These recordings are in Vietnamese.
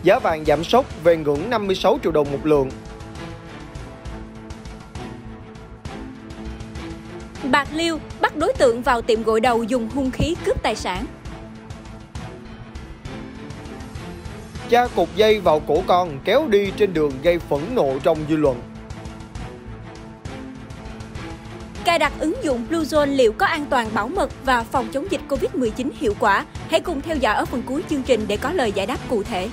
Giá vàng giảm sốc về ngưỡng 56 triệu đồng một lượng. Bạc Liêu bắt đối tượng vào tiệm gội đầu dùng hung khí cướp tài sản. Cha cột dây vào cổ con kéo đi trên đường gây phẫn nộ trong dư luận. Cài đặt ứng dụng Bluezone liệu có an toàn bảo mật và phòng chống dịch Covid-19 hiệu quả? Hãy cùng theo dõi ở phần cuối chương trình để có lời giải đáp cụ thể.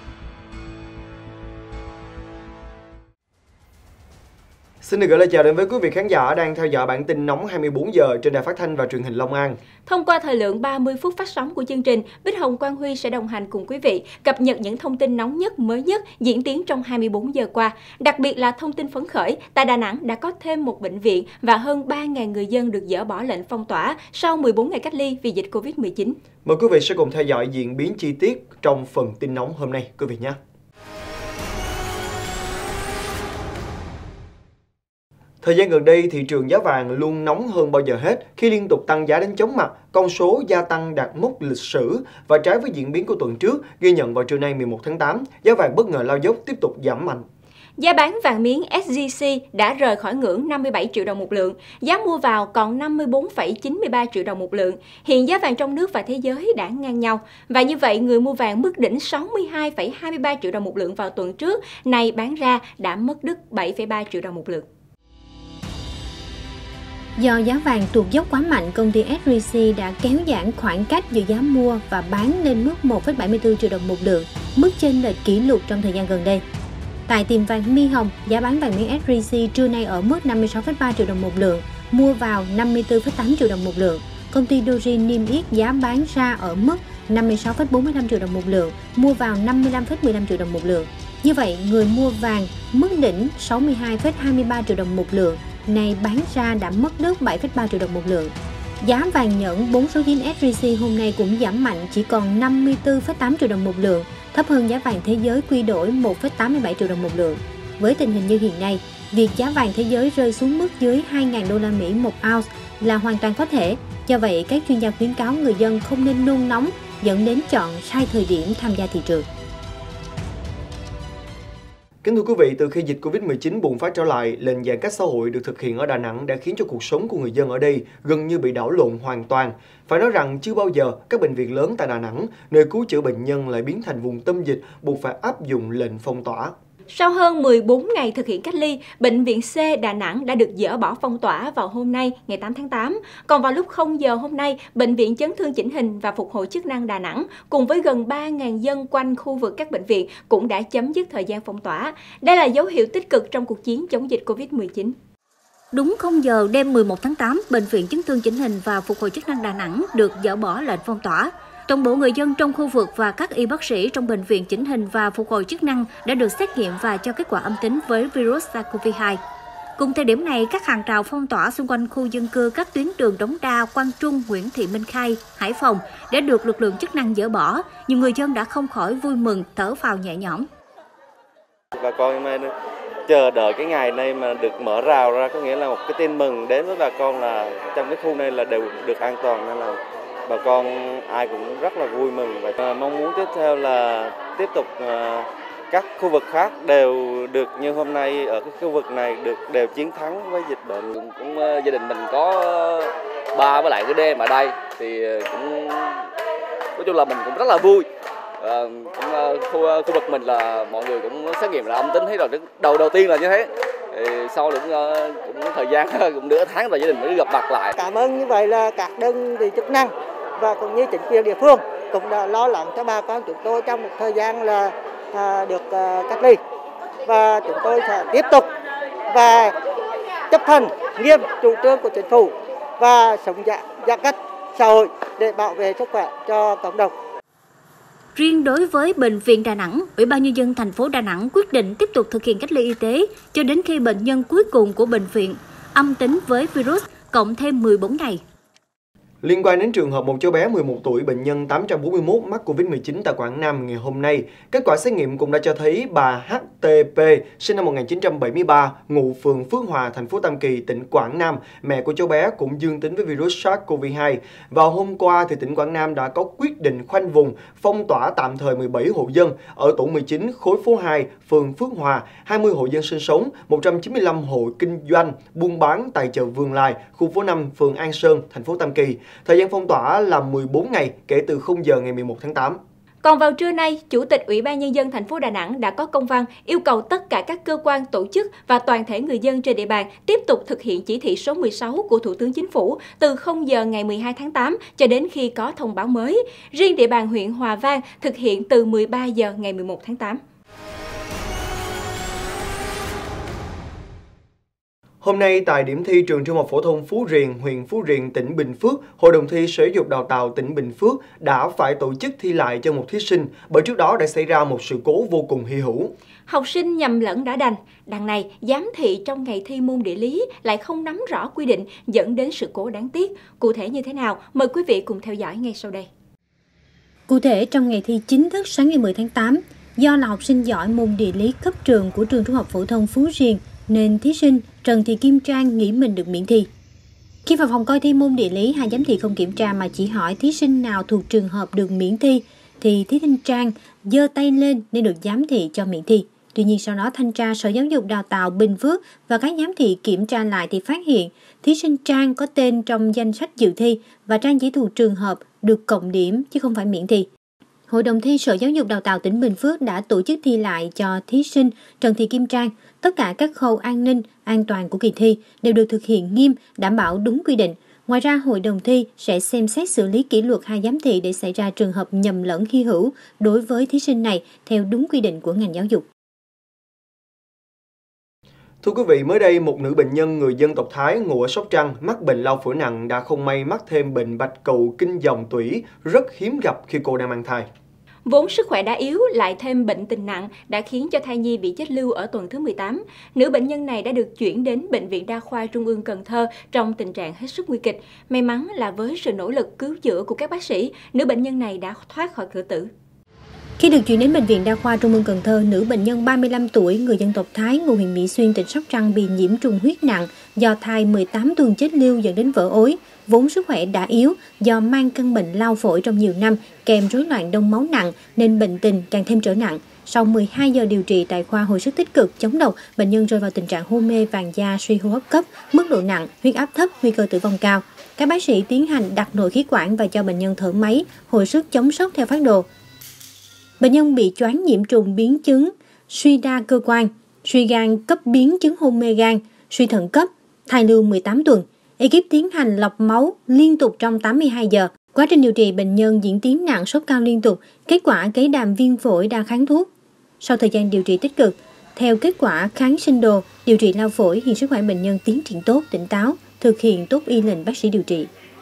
Xin được gửi lời chào đến với quý vị khán giả đang theo dõi bản tin nóng 24 giờ trên đài phát thanh và truyền hình Long An. Thông qua thời lượng 30 phút phát sóng của chương trình, Bích Hồng Quang Huy sẽ đồng hành cùng quý vị cập nhật những thông tin nóng nhất, mới nhất diễn tiến trong 24 giờ qua. Đặc biệt là thông tin phấn khởi, tại Đà Nẵng đã có thêm một bệnh viện và hơn 3.000 người dân được dỡ bỏ lệnh phong tỏa sau 14 ngày cách ly vì dịch Covid-19. Mời quý vị sẽ cùng theo dõi diễn biến chi tiết trong phần tin nóng hôm nay quý vị nhé. Thời gian gần đây, thị trường giá vàng luôn nóng hơn bao giờ hết khi liên tục tăng giá đến chóng mặt, con số gia tăng đạt mốc lịch sử và trái với diễn biến của tuần trước, ghi nhận vào trưa nay 11 tháng 8, giá vàng bất ngờ lao dốc tiếp tục giảm mạnh. Giá bán vàng miếng SJC đã rời khỏi ngưỡng 57 triệu đồng một lượng, giá mua vào còn 54,93 triệu đồng một lượng. Hiện giá vàng trong nước và thế giới đã ngang nhau. Và như vậy, người mua vàng mức đỉnh 62,23 triệu đồng một lượng vào tuần trước, này bán ra đã mất đứt 7,3 triệu đồng một lượng. Do giá vàng tuột dốc quá mạnh, công ty SJC đã kéo giãn khoảng cách giữa giá mua và bán lên mức 1,74 triệu đồng một lượng, mức chênh lệch kỷ lục trong thời gian gần đây. Tại tiệm vàng Mi Hồng, giá bán vàng miếng SJC trưa nay ở mức 56,3 triệu đồng một lượng, mua vào 54,8 triệu đồng một lượng. Công ty Doji niêm yết giá bán ra ở mức 56,45 triệu đồng một lượng, mua vào 55,15 triệu đồng một lượng. Như vậy, người mua vàng mức đỉnh 62,23 triệu đồng một lượng, này bán ra đã mất đứt 7,3 triệu đồng một lượng. Giá vàng nhẫn 4 số 9 SJC hôm nay cũng giảm mạnh chỉ còn 54,8 triệu đồng một lượng, thấp hơn giá vàng thế giới quy đổi 1,87 triệu đồng một lượng. Với tình hình như hiện nay, việc giá vàng thế giới rơi xuống mức dưới 2.000 đô la Mỹ một ounce là hoàn toàn có thể. Do vậy, các chuyên gia khuyến cáo người dân không nên nôn nóng dẫn đến chọn sai thời điểm tham gia thị trường. Kính thưa quý vị, từ khi dịch Covid-19 bùng phát trở lại, lệnh giãn cách xã hội được thực hiện ở Đà Nẵng đã khiến cho cuộc sống của người dân ở đây gần như bị đảo lộn hoàn toàn. Phải nói rằng chưa bao giờ các bệnh viện lớn tại Đà Nẵng, nơi cứu chữa bệnh nhân lại biến thành vùng tâm dịch buộc phải áp dụng lệnh phong tỏa. Sau hơn 14 ngày thực hiện cách ly, Bệnh viện C Đà Nẵng đã được dỡ bỏ phong tỏa vào hôm nay, ngày 8 tháng 8. Còn vào lúc 0 giờ hôm nay, Bệnh viện Chấn thương chỉnh hình và Phục hồi chức năng Đà Nẵng cùng với gần 3.000 dân quanh khu vực các bệnh viện cũng đã chấm dứt thời gian phong tỏa. Đây là dấu hiệu tích cực trong cuộc chiến chống dịch Covid-19. Đúng 0 giờ đêm 11 tháng 8, Bệnh viện Chấn thương chỉnh hình và Phục hồi chức năng Đà Nẵng được dỡ bỏ lệnh phong tỏa. Toàn bộ người dân trong khu vực và các y bác sĩ trong Bệnh viện Chỉnh hình và Phục hồi chức năng đã được xét nghiệm và cho kết quả âm tính với virus SARS-CoV-2. Cùng thời điểm này, các hàng rào phong tỏa xung quanh khu dân cư các tuyến đường Đống Đa, Quang Trung, Nguyễn Thị Minh Khai, Hải Phòng đã được lực lượng chức năng dỡ bỏ. Nhiều người dân đã không khỏi vui mừng, thở phào nhẹ nhõm. Bà con chờ đợi cái ngày này mà được mở rào ra, có nghĩa là một cái tin mừng đến với bà con là trong cái khu này là đều được an toàn, nên là bà con ai cũng rất là vui mừng và mong muốn tiếp theo là tiếp tục các khu vực khác đều được như hôm nay ở cái khu vực này đều chiến thắng với dịch bệnh. Cũng gia đình mình có ba với lại cái đêm ở đây thì cũng nói chung là mình cũng rất là vui. Khu vực mình là mọi người cũng xét nghiệm là âm tính hết rồi, đầu tiên là như thế. Thì sau cũng thời gian cũng nửa tháng rồi gia đình mới gặp mặt lại. Cảm ơn như vậy là các đơn vị chức năng và cũng như chính quyền địa phương cũng đã lo lắng cho bà con chúng tôi trong một thời gian là được cách ly, và chúng tôi sẽ tiếp tục và chấp hành nghiêm chủ trương của chính phủ và sống giãn cách xã hội để bảo vệ sức khỏe cho cộng đồng. Riêng đối với Bệnh viện Đà Nẵng, Ủy ban Nhân dân thành phố Đà Nẵng quyết định tiếp tục thực hiện cách ly y tế cho đến khi bệnh nhân cuối cùng của bệnh viện âm tính với virus cộng thêm 14 ngày. Liên quan đến trường hợp một cháu bé 11 tuổi bệnh nhân 841 mắc Covid-19 tại Quảng Nam ngày hôm nay, kết quả xét nghiệm cũng đã cho thấy bà HTP sinh năm 1973, ngụ phường Phước Hòa, thành phố Tam Kỳ, tỉnh Quảng Nam, mẹ của cháu bé cũng dương tính với virus SARS-CoV-2. Vào hôm qua, tỉnh Quảng Nam đã có quyết định khoanh vùng, phong tỏa tạm thời 17 hộ dân ở tổ 19 khối phố 2, phường Phước Hòa, 20 hộ dân sinh sống, 195 hộ kinh doanh, buôn bán tại chợ Vườn Lài, khu phố 5, phường An Sơn, thành phố Tam Kỳ. Thời gian phong tỏa là 14 ngày kể từ 0 giờ ngày 11 tháng 8. Còn vào trưa nay, Chủ tịch Ủy ban Nhân dân thành phố Đà Nẵng đã có công văn yêu cầu tất cả các cơ quan, tổ chức và toàn thể người dân trên địa bàn tiếp tục thực hiện chỉ thị số 16 của Thủ tướng Chính phủ từ 0 giờ ngày 12 tháng 8 cho đến khi có thông báo mới. Riêng địa bàn huyện Hòa Vang thực hiện từ 13 giờ ngày 11 tháng 8. Hôm nay, tại điểm thi trường Trung học phổ thông Phú Riềng, huyện Phú Riềng, tỉnh Bình Phước, Hội đồng thi Sở Giáo dục Đào tạo tỉnh Bình Phước đã phải tổ chức thi lại cho một thí sinh bởi trước đó đã xảy ra một sự cố vô cùng hy hữu. Học sinh nhầm lẫn đã đành. Đằng này, giám thị trong ngày thi môn địa lý lại không nắm rõ quy định dẫn đến sự cố đáng tiếc. Cụ thể như thế nào? Mời quý vị cùng theo dõi ngay sau đây. Cụ thể, trong ngày thi chính thức sáng ngày 10 tháng 8, do là học sinh giỏi môn địa lý cấp trường của trường Trung học phổ thông Phú Riềng, nên thí sinh Trần Thị Kim Trang nghĩ mình được miễn thi. Khi vào phòng coi thi môn địa lý, hai giám thị không kiểm tra mà chỉ hỏi thí sinh nào thuộc trường hợp được miễn thi, thì thí sinh Trang giơ tay lên nên được giám thị cho miễn thi. Tuy nhiên sau đó thanh tra Sở Giáo dục Đào tạo Bình Phước và các giám thị kiểm tra lại thì phát hiện thí sinh Trang có tên trong danh sách dự thi và Trang chỉ thuộc trường hợp được cộng điểm chứ không phải miễn thi. Hội đồng thi Sở Giáo dục Đào tạo tỉnh Bình Phước đã tổ chức thi lại cho thí sinh Trần Thị Kim Trang. Tất cả các khâu an ninh, an toàn của kỳ thi đều được thực hiện nghiêm, đảm bảo đúng quy định. Ngoài ra, hội đồng thi sẽ xem xét xử lý kỷ luật hai giám thị để xảy ra trường hợp nhầm lẫn hy hữu đối với thí sinh này theo đúng quy định của ngành giáo dục. Thưa quý vị, mới đây một nữ bệnh nhân người dân tộc Thái ngụ ở Sóc Trăng mắc bệnh lao phổi nặng đã không may mắc thêm bệnh bạch cầu kinh dòng tủy rất hiếm gặp khi cô đang mang thai. Vốn sức khỏe đã yếu lại thêm bệnh tình nặng đã khiến cho thai nhi bị chết lưu ở tuần thứ 18. Nữ bệnh nhân này đã được chuyển đến Bệnh viện Đa khoa Trung ương Cần Thơ trong tình trạng hết sức nguy kịch. May mắn là với sự nỗ lực cứu chữa của các bác sĩ, nữ bệnh nhân này đã thoát khỏi cửa tử. Khi được chuyển đến Bệnh viện Đa khoa Trung ương Cần Thơ, nữ bệnh nhân 35 tuổi, người dân tộc Thái, ngụ huyện Mỹ Xuyên, tỉnh Sóc Trăng bị nhiễm trùng huyết nặng do thai 18 tuần chết lưu dẫn đến vỡ ối. Vốn sức khỏe đã yếu do mang căn bệnh lao phổi trong nhiều năm kèm rối loạn đông máu nặng nên bệnh tình càng thêm trở nặng. Sau 12 giờ điều trị tại khoa hồi sức tích cực chống độc, bệnh nhân rơi vào tình trạng hôn mê, vàng da, suy hô hấp cấp, mức độ nặng, huyết áp thấp, nguy cơ tử vong cao. Các bác sĩ tiến hành đặt nội khí quản và cho bệnh nhân thở máy, hồi sức chống sốc theo phác đồ. Bệnh nhân bị choáng nhiễm trùng biến chứng suy đa cơ quan, suy gan cấp biến chứng hôn mê gan, suy thận cấp, thai lưu 18 tuần. Ekip tiến hành lọc máu liên tục trong 82 giờ. Quá trình điều trị, bệnh nhân diễn tiến nặng, sốt cao liên tục, kết quả cấy đàm viêm phổi đa kháng thuốc. Sau thời gian điều trị tích cực, theo kết quả kháng sinh đồ, điều trị lao phổi, hiện sức khỏe bệnh nhân tiến triển tốt, tỉnh táo, thực hiện tốt y lệnh bác sĩ điều trị.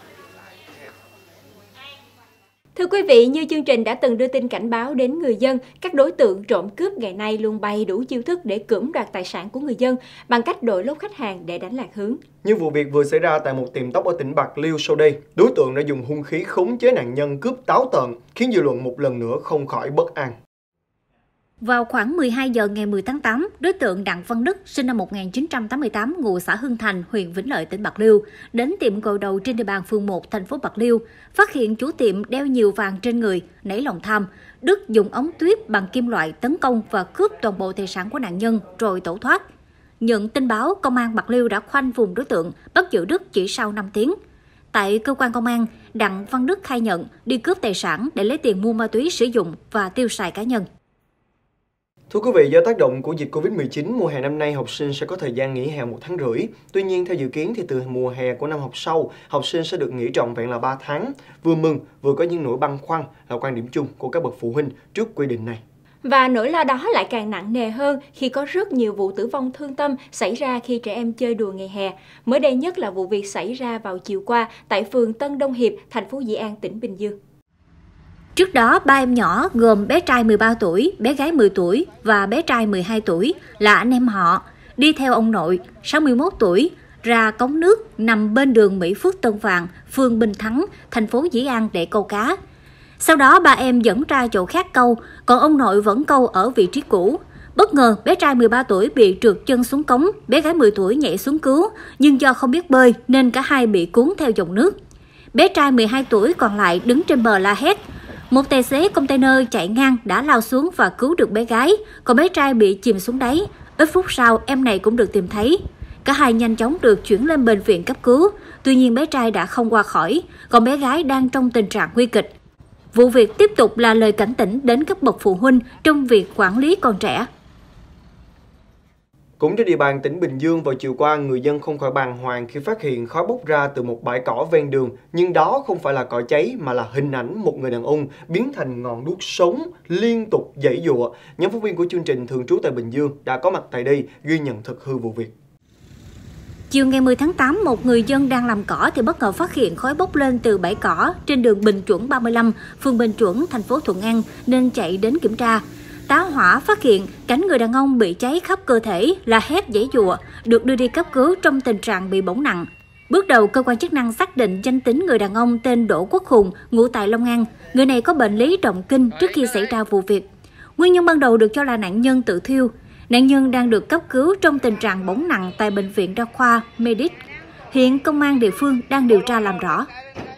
Thưa quý vị, như chương trình đã từng đưa tin cảnh báo đến người dân, các đối tượng trộm cướp ngày nay luôn bày đủ chiêu thức để cưỡng đoạt tài sản của người dân bằng cách đổi lốt khách hàng để đánh lạc hướng. Như vụ việc vừa xảy ra tại một tiệm tóc ở tỉnh Bạc Liêu sau đây, đối tượng đã dùng hung khí khống chế nạn nhân cướp táo tợn, khiến dư luận một lần nữa không khỏi bất an. Vào khoảng 12 giờ ngày 10 tháng 8, đối tượng Đặng Văn Đức, sinh năm 1988, ngụ xã Hưng Thành, huyện Vĩnh Lợi, tỉnh Bạc Liêu, đến tiệm gội đầu trên địa bàn phường 1, thành phố Bạc Liêu, phát hiện chủ tiệm đeo nhiều vàng trên người, nảy lòng tham. Đức dùng ống tuyếp bằng kim loại tấn công và cướp toàn bộ tài sản của nạn nhân rồi tẩu thoát. Nhận tin báo, công an Bạc Liêu đã khoanh vùng đối tượng, bắt giữ Đức chỉ sau 5 tiếng. Tại cơ quan công an, Đặng Văn Đức khai nhận đi cướp tài sản để lấy tiền mua ma túy sử dụng và tiêu xài cá nhân. Thưa quý vị, do tác động của dịch Covid-19, mùa hè năm nay học sinh sẽ có thời gian nghỉ hè 1 tháng rưỡi. Tuy nhiên, theo dự kiến thì từ mùa hè của năm học sau, học sinh sẽ được nghỉ trọn vẹn là 3 tháng. Vừa mừng, vừa có những nỗi băn khoăn là quan điểm chung của các bậc phụ huynh trước quy định này. Và nỗi lo đó lại càng nặng nề hơn khi có rất nhiều vụ tử vong thương tâm xảy ra khi trẻ em chơi đùa ngày hè. Mới đây nhất là vụ việc xảy ra vào chiều qua tại phường Tân Đông Hiệp, thành phố Dĩ An, tỉnh Bình Dương. Trước đó, 3 em nhỏ gồm bé trai 13 tuổi, bé gái 10 tuổi và bé trai 12 tuổi là anh em họ, đi theo ông nội 61 tuổi, ra cống nước nằm bên đường Mỹ Phước Tân Vạn, phường Bình Thắng, thành phố Dĩ An để câu cá. Sau đó ba em dẫn ra chỗ khác câu, còn ông nội vẫn câu ở vị trí cũ. Bất ngờ, bé trai 13 tuổi bị trượt chân xuống cống, bé gái 10 tuổi nhảy xuống cứu, nhưng do không biết bơi nên cả hai bị cuốn theo dòng nước. Bé trai 12 tuổi còn lại đứng trên bờ la hét. Một tài xế container chạy ngang đã lao xuống và cứu được bé gái, còn bé trai bị chìm xuống đáy. Ít phút sau, em này cũng được tìm thấy. Cả hai nhanh chóng được chuyển lên bệnh viện cấp cứu, tuy nhiên bé trai đã không qua khỏi, còn bé gái đang trong tình trạng nguy kịch. Vụ việc tiếp tục là lời cảnh tỉnh đến các bậc phụ huynh trong việc quản lý con trẻ. Cũng trên địa bàn tỉnh Bình Dương vào chiều qua, người dân không khỏi bàng hoàng khi phát hiện khói bốc ra từ một bãi cỏ ven đường. Nhưng đó không phải là cỏ cháy mà là hình ảnh một người đàn ông biến thành ngọn đuốc sống liên tục giãy giụa. Nhóm phóng viên của chương trình thường trú tại Bình Dương đã có mặt tại đây ghi nhận thực hư vụ việc. Chiều ngày 10 tháng 8, một người dân đang làm cỏ thì bất ngờ phát hiện khói bốc lên từ bãi cỏ trên đường Bình Chuẩn 35, phường Bình Chuẩn, thành phố Thuận An nên chạy đến kiểm tra. Tá hỏa phát hiện cảnh người đàn ông bị cháy khắp cơ thể, la hét giãy giụa, được đưa đi cấp cứu trong tình trạng bị bỏng nặng. Bước đầu, cơ quan chức năng xác định danh tính người đàn ông tên Đỗ Quốc Hùng, ngụ tại Long An. Người này có bệnh lý động kinh trước khi xảy ra vụ việc. Nguyên nhân ban đầu được cho là nạn nhân tự thiêu. Nạn nhân đang được cấp cứu trong tình trạng bỏng nặng tại Bệnh viện Đa khoa Medic. Hiện công an địa phương đang điều tra làm rõ.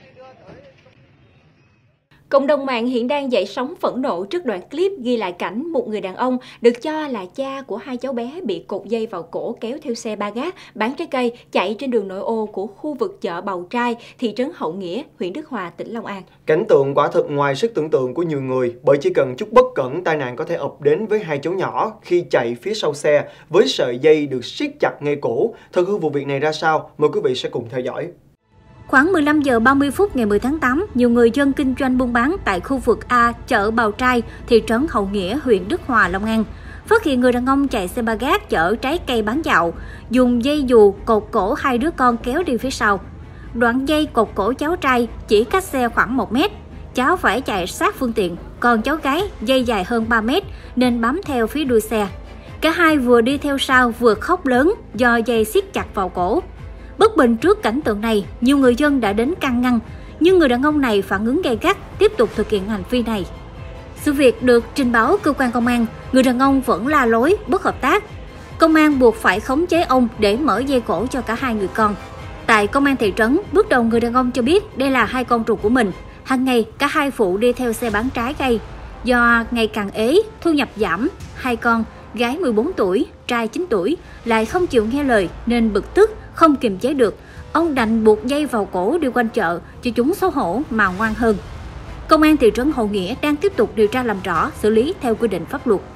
Cộng đồng mạng hiện đang dậy sóng phẫn nộ trước đoạn clip ghi lại cảnh một người đàn ông được cho là cha của hai cháu bé bị cột dây vào cổ kéo theo xe ba gác bán trái cây chạy trên đường nội ô của khu vực chợ Bầu Trai, thị trấn Hậu Nghĩa, huyện Đức Hòa, tỉnh Long An. Cảnh tượng quả thực ngoài sức tưởng tượng của nhiều người, bởi chỉ cần chút bất cẩn, tai nạn có thể ập đến với hai cháu nhỏ khi chạy phía sau xe với sợi dây được siết chặt ngay cổ. Thực hư vụ việc này ra sao? Mời quý vị sẽ cùng theo dõi. Khoảng 15 giờ 30 phút ngày 10 tháng 8, nhiều người dân kinh doanh buôn bán tại khu vực A, chợ Bầu Trai, thị trấn Hậu Nghĩa, huyện Đức Hòa, Long An, phát hiện người đàn ông chạy xe ba gác chở trái cây bán dạo, dùng dây dù cột cổ hai đứa con kéo đi phía sau. Đoạn dây cột cổ cháu trai chỉ cách xe khoảng 1 mét, cháu phải chạy sát phương tiện, còn cháu gái dây dài hơn 3 mét nên bám theo phía đuôi xe. Cả hai vừa đi theo sau vừa khóc lớn do dây siết chặt vào cổ. Bất bình trước cảnh tượng này, nhiều người dân đã đến can ngăn, nhưng người đàn ông này phản ứng gay gắt, tiếp tục thực hiện hành vi này. Sự việc được trình báo cơ quan công an, người đàn ông vẫn la lối, bất hợp tác. Công an buộc phải khống chế ông để mở dây cổ cho cả hai người con. Tại công an thị trấn, bước đầu người đàn ông cho biết đây là hai con ruột của mình. Hàng ngày, cả hai phụ đi theo xe bán trái cây. Do ngày càng ế, thu nhập giảm, hai con, gái 14 tuổi, trai 9 tuổi, lại không chịu nghe lời nên bực tức, không kiềm chế được. Ông đành buộc dây vào cổ đi quanh chợ cho chúng xấu hổ mà ngoan hơn. Công an thị trấn Hậu Nghĩa đang tiếp tục điều tra làm rõ, xử lý theo quy định pháp luật.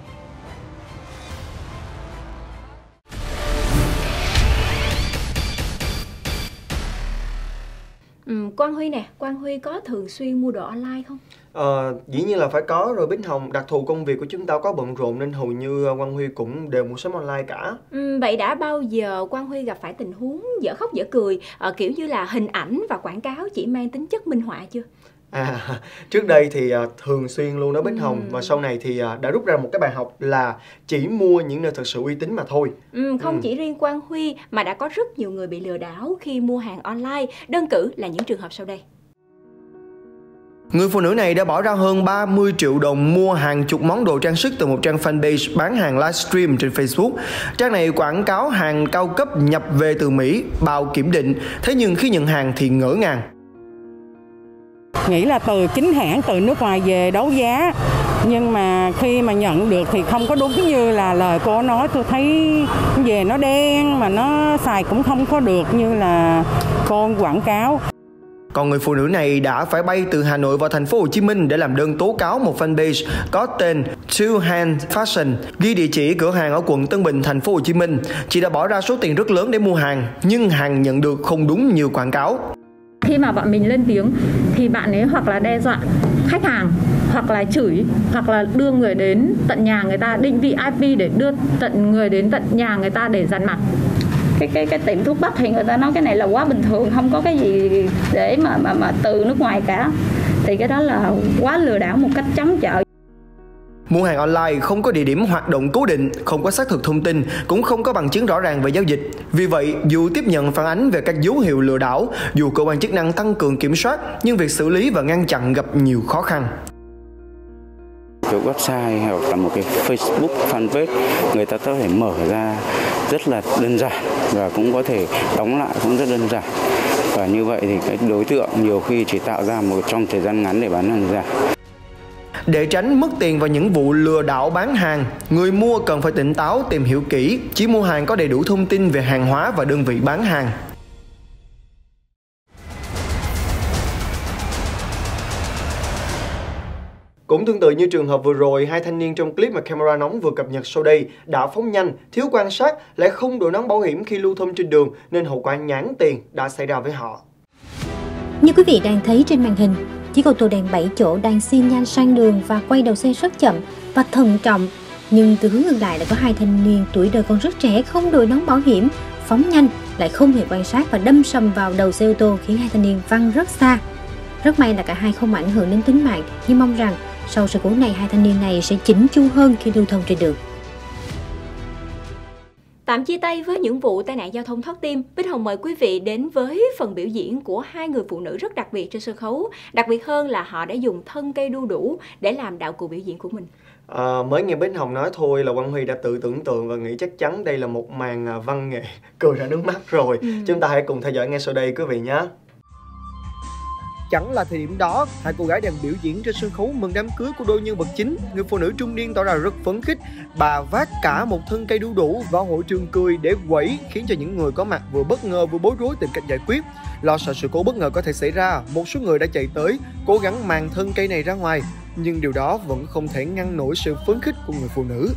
Quang Huy nè, Quang Huy có thường xuyên mua đồ online không? Dĩ nhiên là phải có rồi Bích Hồng. Đặc thù công việc của chúng ta có bận rộn nên hầu như Quang Huy cũng đều mua sắm online cả. Vậy đã bao giờ Quang Huy gặp phải tình huống dở khóc dở cười, kiểu như là hình ảnh và quảng cáo chỉ mang tính chất minh họa chưa? Trước đây thì thường xuyên luôn đó Bích Hồng. Và sau này thì đã rút ra một cái bài học là chỉ mua những nơi thật sự uy tín mà thôi. Không chỉ riêng Quang Huy mà đã có rất nhiều người bị lừa đảo khi mua hàng online. Đơn cử là những trường hợp sau đây. Người phụ nữ này đã bỏ ra hơn 30 triệu đồng mua hàng chục món đồ trang sức từ một trang fanpage bán hàng livestream trên Facebook. Trang này quảng cáo hàng cao cấp nhập về từ Mỹ, bao kiểm định. Thế nhưng khi nhận hàng thì ngỡ ngàng. Nghĩ là từ chính hãng từ nước ngoài về đấu giá, nhưng mà khi mà nhận được thì không có đúng như là lời cô nói. Tôi thấy về nó đen mà nó xài cũng không có được như là cô quảng cáo. Còn người phụ nữ này đã phải bay từ Hà Nội vào thành phố Hồ Chí Minh để làm đơn tố cáo một fanpage có tên Two Hand Fashion, ghi địa chỉ cửa hàng ở quận Tân Bình, thành phố Hồ Chí Minh. Chị đã bỏ ra số tiền rất lớn để mua hàng, nhưng hàng nhận được không đúng như quảng cáo. Khi mà bọn mình lên tiếng thì bạn ấy hoặc là đe dọa khách hàng, hoặc là chửi, hoặc là đưa người đến tận nhà người ta, định vị IP để đưa người đến tận nhà người ta để dằn mặt. Cái tiệm thuốc bắc thì người ta nói cái này là quá bình thường, không có cái gì để mà từ nước ngoài cả. Thì cái đó là quá lừa đảo một cách trắng trợn. Mua hàng online không có địa điểm hoạt động cố định, không có xác thực thông tin, cũng không có bằng chứng rõ ràng về giao dịch. Vì vậy, dù tiếp nhận phản ánh về các dấu hiệu lừa đảo, dù cơ quan chức năng tăng cường kiểm soát, nhưng việc xử lý và ngăn chặn gặp nhiều khó khăn. Cái website hoặc là một cái Facebook fanpage người ta có thể mở ra rất là đơn giản và cũng có thể đóng lại cũng rất đơn giản. Và như vậy thì cái đối tượng nhiều khi chỉ tạo ra một trong thời gian ngắn để bán hàng giả. Để tránh mất tiền vào những vụ lừa đảo bán hàng, người mua cần phải tỉnh táo tìm hiểu kỹ, chỉ mua hàng có đầy đủ thông tin về hàng hóa và đơn vị bán hàng. Cũng tương tự như trường hợp vừa rồi, hai thanh niên trong clip mà camera nóng vừa cập nhật sau đây đã phóng nhanh, thiếu quan sát, lại không đội nón bảo hiểm khi lưu thông trên đường nên hậu quả nhãn tiền đã xảy ra với họ. Như quý vị đang thấy trên màn hình, chiếc ô tô đèn 7 chỗ đang xi nhan sang đường và quay đầu xe rất chậm và thận trọng. Nhưng từ hướng ngược lại đã có hai thanh niên tuổi đời còn rất trẻ không đội nón bảo hiểm, phóng nhanh, lại không hề quan sát và đâm sầm vào đầu xe ô tô khiến hai thanh niên văng rất xa. Rất may là cả hai không ảnh hưởng đến tính mạng, nhưng mong rằng sau sự cố này hai thanh niên này sẽ chỉnh chu hơn khi lưu thông trên đường. Tạm chia tay với những vụ tai nạn giao thông thoát tim, Bích Hồng mời quý vị đến với phần biểu diễn của hai người phụ nữ rất đặc biệt trên sân khấu. Đặc biệt hơn là họ đã dùng thân cây đu đủ để làm đạo cụ biểu diễn của mình. Mới nghe Bích Hồng nói thôi là Quang Huy đã tự tưởng tượng và nghĩ chắc chắn đây là một màn văn nghệ cười ra nước mắt rồi. Chúng ta hãy cùng theo dõi ngay sau đây quý vị nhé. Chẳng là thời điểm đó, hai cô gái đang biểu diễn trên sân khấu mừng đám cưới của đôi nhân vật chính. Người phụ nữ trung niên tỏ ra rất phấn khích. Bà vác cả một thân cây đu đủ vào hội trường cười để quẩy, khiến cho những người có mặt vừa bất ngờ vừa bối rối tìm cách giải quyết. Lo sợ sự cố bất ngờ có thể xảy ra, một số người đã chạy tới, cố gắng mang thân cây này ra ngoài. Nhưng điều đó vẫn không thể ngăn nổi sự phấn khích của người phụ nữ.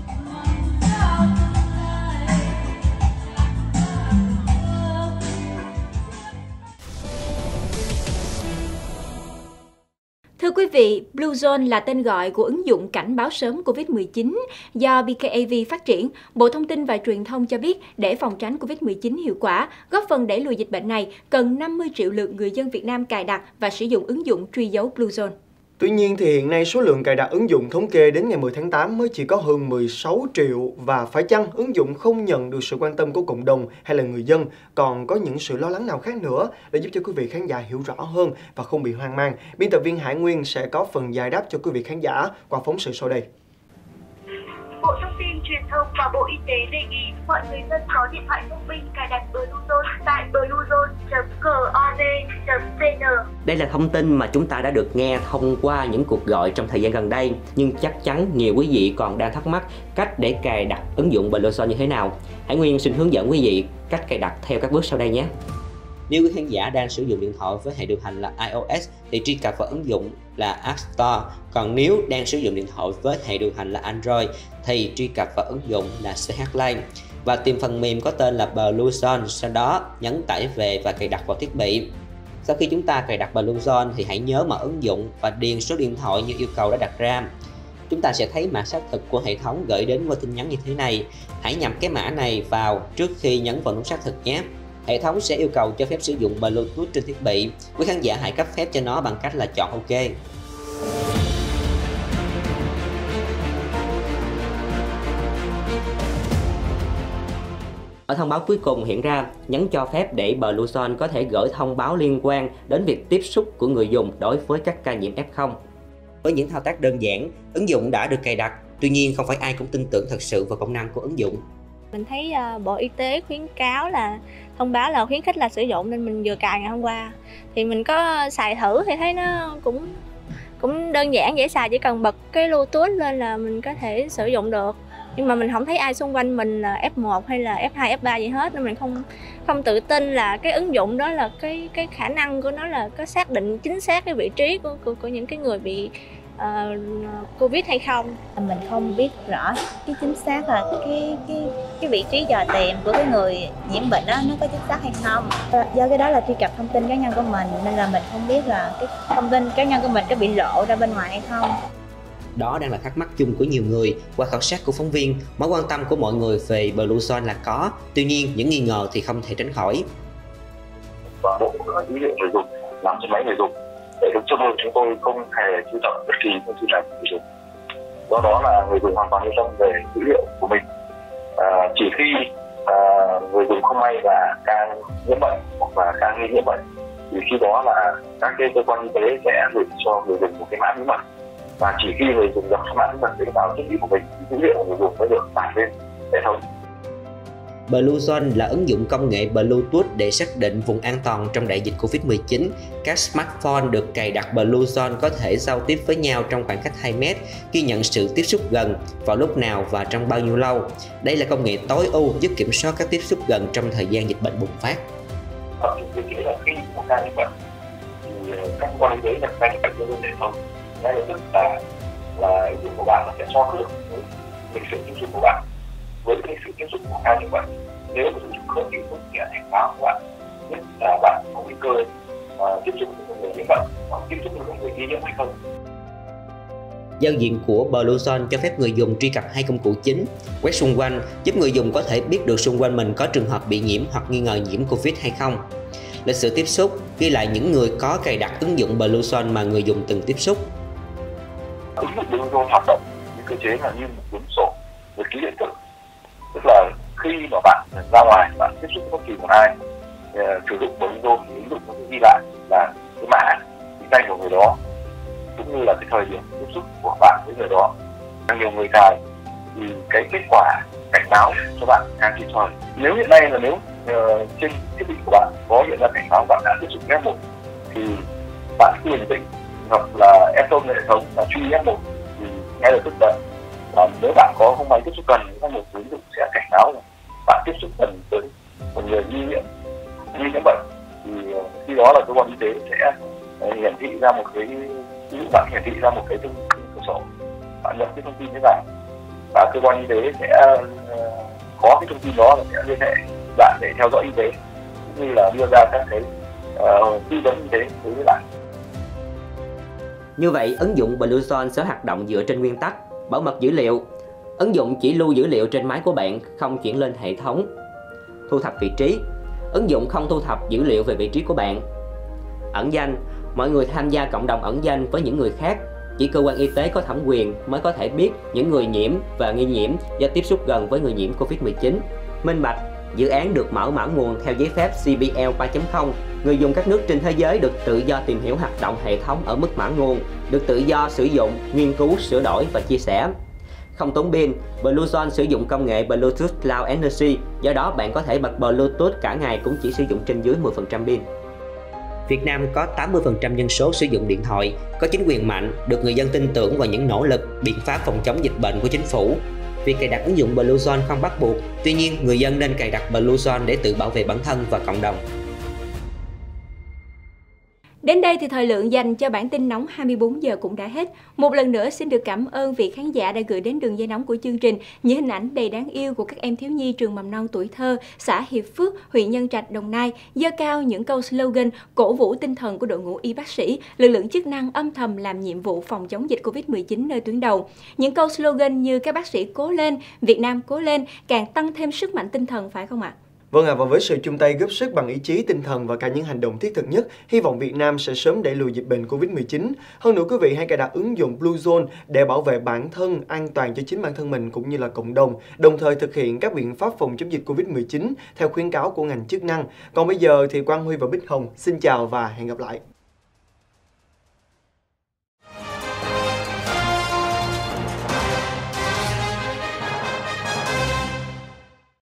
Thưa quý vị, Blue Zone là tên gọi của ứng dụng cảnh báo sớm COVID-19 do BKAV phát triển. Bộ Thông tin và Truyền thông cho biết để phòng tránh COVID-19 hiệu quả, góp phần đẩy lùi dịch bệnh này, cần 50 triệu lượt người dân Việt Nam cài đặt và sử dụng ứng dụng truy dấu Blue Zone. Tuy nhiên thì hiện nay số lượng cài đặt ứng dụng thống kê đến ngày 10 tháng 8 mới chỉ có hơn 16 triệu và phải chăng ứng dụng không nhận được sự quan tâm của cộng đồng hay là người dân, còn có những sự lo lắng nào khác nữa để giúp cho quý vị khán giả hiểu rõ hơn và không bị hoang mang. Biên tập viên Hải Nguyên sẽ có phần giải đáp cho quý vị khán giả qua phóng sự sau đây. Bộ Thông tin, Truyền thông và Bộ Y tế đề nghị mọi người dân có điện thoại thông minh cài đặt Blue Zone tại bluezone.gov.vn. Đây là thông tin mà chúng ta đã được nghe thông qua những cuộc gọi trong thời gian gần đây, nhưng chắc chắn nhiều quý vị còn đang thắc mắc cách để cài đặt ứng dụng Blue Zone như thế nào. Hải Nguyên xin hướng dẫn quý vị cách cài đặt theo các bước sau đây nhé. Nếu quý khán giả đang sử dụng điện thoại với hệ điều hành là iOS thì truy cập vào ứng dụng là App Store. Còn nếu đang sử dụng điện thoại với hệ điều hành là Android thì truy cập vào ứng dụng là CH Line và tìm phần mềm có tên là Blue Zone, sau đó nhấn tải về và cài đặt vào thiết bị. Sau khi chúng ta cài đặt Blue Zone thì hãy nhớ mở ứng dụng và điền số điện thoại như yêu cầu đã đặt ra. Chúng ta sẽ thấy mã xác thực của hệ thống gửi đến qua tin nhắn như thế này. Hãy nhập cái mã này vào trước khi nhấn vào nút xác thực nhé. Hệ thống sẽ yêu cầu cho phép sử dụng Bluetooth trên thiết bị. Quý khán giả hãy cấp phép cho nó bằng cách là chọn OK. Ở thông báo cuối cùng hiện ra, nhấn cho phép để Blue Zone có thể gửi thông báo liên quan đến việc tiếp xúc của người dùng đối với các ca nhiễm F0. Với những thao tác đơn giản, ứng dụng đã được cài đặt. Tuy nhiên không phải ai cũng tin tưởng thật sự vào công năng của ứng dụng. Mình thấy Bộ Y tế khuyến cáo là thông báo là khuyến khích là sử dụng nên mình vừa cài ngày hôm qua. Thì mình có xài thử thì thấy nó cũng đơn giản dễ xài, chỉ cần bật cái Bluetooth lên là mình có thể sử dụng được. Nhưng mà mình không thấy ai xung quanh mình là F1 hay là F2, F3 gì hết nên mình không tự tin là cái ứng dụng đó là cái khả năng của nó là có xác định chính xác cái vị trí của những cái người bị Covid hay không. Mình không biết rõ cái chính xác là cái vị trí dò tìm của cái người nhiễm bệnh đó nó có chính xác hay không. Do cái đó là truy cập thông tin cá nhân của mình nên là mình không biết là cái thông tin cá nhân của mình có bị lộ ra bên ngoài hay không. Đó đang là thắc mắc chung của nhiều người. Qua khảo sát của phóng viên, mối quan tâm của mọi người về Blue Zone là có. Tuy nhiên, những nghi ngờ thì không thể tránh khỏi. Toàn bộ dữ liệu người dùng nằm trên máy người dùng. Để được cho chúng tôi không hề truy cập bất kỳ thông tin nào người dùng. Do đó là người dùng hoàn toàn yên tâm về dữ liệu của mình. Chỉ khi người dùng không may là ca nhiễm bệnh hoặc là ca nghi nhiễm bệnh thì khi đó là các cái cơ quan y tế sẽ gửi cho người dùng một cái mã bí mật, và chỉ khi người dùng nhập mã bí mật để vào thiết bị của mình thì dữ liệu của người dùng mới được tải lên hệ thống. Bluezone là ứng dụng công nghệ Bluetooth để xác định vùng an toàn trong đại dịch Covid-19. Các smartphone được cài đặt Bluezone có thể giao tiếp với nhau trong khoảng cách 2 mét, ghi nhận sự tiếp xúc gần, vào lúc nào và trong bao nhiêu lâu. đây là công nghệ tối ưu giúp kiểm soát các tiếp xúc gần trong thời gian dịch bệnh bùng phát. Thực là khi một ca nhiễm bệnh thì các quan y tế nhập danh bệnh nhân hệ thống ngay lập tức là ứng dụng của bạn sẽ so được với lịch sử tiếp xúc của bạn với lịch sử tiếp xúc của ca nhiễm bệnh. Nếu mà sử dụng không thì cũng sẽ cảnh báo của bạn biết là bạn có nguy cơ tiếp xúc với người nhiễm bệnh hoặc tiếp xúc với người nghi nhiễm hay không. Giao diện của Bluezone cho phép người dùng truy cập hai công cụ chính: quét xung quanh giúp người dùng có thể biết được xung quanh mình có trường hợp bị nhiễm hoặc nghi ngờ nhiễm Covid hay không. Lịch sử tiếp xúc ghi lại những người có cài đặt ứng dụng Bluezone mà người dùng từng tiếp xúc. Ứng dụng Bluezone hoạt động như cơ chế là như một cuốn sổ nhật ký điện tử, tức là khi mà bạn ra ngoài bạn tiếp xúc với bất kỳ một ai sử dụng Bluezone thì ứng dụng nó ghi lại là cái mã định danh của người đó cũng như là cái thời điểm tiếp xúc của bạn với người đó. Càng nhiều người cài thì cái kết quả cảnh báo cho bạn càng kịp thời. Nếu hiện nay là nếu trên thiết bị của bạn có hiện ra cảnh báo bạn đã tiếp xúc F1 thì bạn cứ bình tĩnh, hoặc là F0 hệ thống là truy F1 thì ngay lập tức là nếu bạn có không may tiếp xúc gần thì một ứng dụng sẽ cảnh báo là bạn tiếp xúc gần tới một người nghi nhiễm bệnh, thì khi đó là cơ quan y tế sẽ hiển thị ra một cái cửa sổ, bạn nhập cái thông tin như vậy và cơ quan y tế sẽ có cái thông tin đó là sẽ liên hệ bạn để theo dõi y tế cũng như là đưa ra các cái tư vấn y tế đối với bạn. Như vậy, ứng dụng Bluezone sẽ hoạt động dựa trên nguyên tắc bảo mật dữ liệu. Ứng dụng chỉ lưu dữ liệu trên máy của bạn, không chuyển lên hệ thống. Thu thập vị trí. Ứng dụng không thu thập dữ liệu về vị trí của bạn. Ẩn danh. Mọi người tham gia cộng đồng ẩn danh với những người khác. Chỉ cơ quan y tế có thẩm quyền mới có thể biết những người nhiễm và nghi nhiễm do tiếp xúc gần với người nhiễm Covid-19. Minh bạch. Dự án được mở mã nguồn theo giấy phép CBL 3.0. Người dùng các nước trên thế giới được tự do tìm hiểu hoạt động hệ thống ở mức mã nguồn, được tự do sử dụng, nghiên cứu, sửa đổi và chia sẻ. Không tốn pin, Bluezone sử dụng công nghệ Bluetooth Low Energy, do đó bạn có thể bật Bluetooth cả ngày cũng chỉ sử dụng trên dưới 10% pin. Việt Nam có 80% dân số sử dụng điện thoại, có chính quyền mạnh, được người dân tin tưởng vào những nỗ lực, biện pháp phòng chống dịch bệnh của chính phủ. Việc cài đặt ứng dụng Bluezone không bắt buộc, tuy nhiên người dân nên cài đặt Bluezone để tự bảo vệ bản thân và cộng đồng. Đến đây thì thời lượng dành cho bản tin nóng 24 giờ cũng đã hết. Một lần nữa xin được cảm ơn vị khán giả đã gửi đến đường dây nóng của chương trình những hình ảnh đầy đáng yêu của các em thiếu nhi trường mầm non Tuổi Thơ, xã Hiệp Phước, huyện Nhân Trạch, Đồng Nai, giơ cao những câu slogan cổ vũ tinh thần của đội ngũ y bác sĩ, lực lượng chức năng âm thầm làm nhiệm vụ phòng chống dịch Covid-19 nơi tuyến đầu. Những câu slogan như các bác sĩ cố lên, Việt Nam cố lên càng tăng thêm sức mạnh tinh thần, phải không ạ? Vâng ạ, và với sự chung tay góp sức bằng ý chí, tinh thần và cả những hành động thiết thực nhất, hy vọng Việt Nam sẽ sớm đẩy lùi dịch bệnh Covid-19. Hơn nữa quý vị hãy cài đặt ứng dụng Bluezone để bảo vệ bản thân, an toàn cho chính bản thân mình cũng như là cộng đồng, đồng thời thực hiện các biện pháp phòng chống dịch Covid-19 theo khuyến cáo của ngành chức năng. Còn bây giờ thì Quang Huy và Bích Hồng xin chào và hẹn gặp lại.